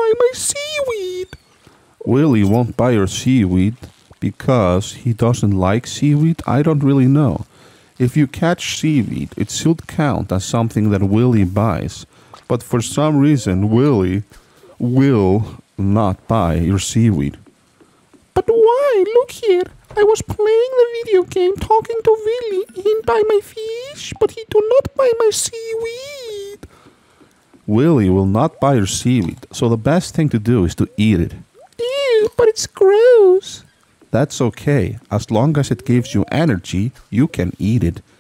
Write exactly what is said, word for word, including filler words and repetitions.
buy my seaweed. Willy won't buy your seaweed because he doesn't like seaweed? I don't really know. If you catch seaweed, it should count as something that Willy buys. But for some reason, Willy will not buy your seaweed. But why? Look here. I was playing the video game talking to Willy. He buy my fish, but he do not buy my seaweed. Willy will not buy your seaweed, so the best thing to do is to eat it. Ew, but it's gross. That's okay. As long as it gives you energy, you can eat it.